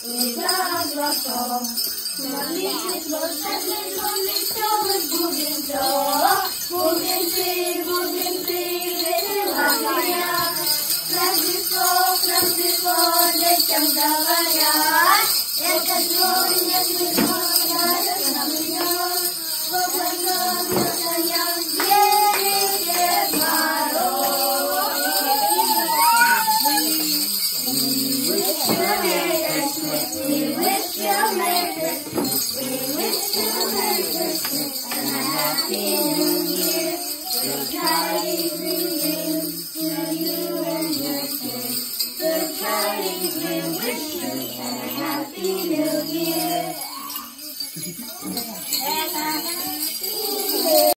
is a grotto. Malinis mo sa nito, moving to, moving tree, Ramaya. Nagdiko, lechang dawaya. Ekadyon, Ramaya. Wapagod na sayang, Maro. We wish you Merry Christmas. We wish you Merry Christmas and a Happy New Year. Good tidings to you.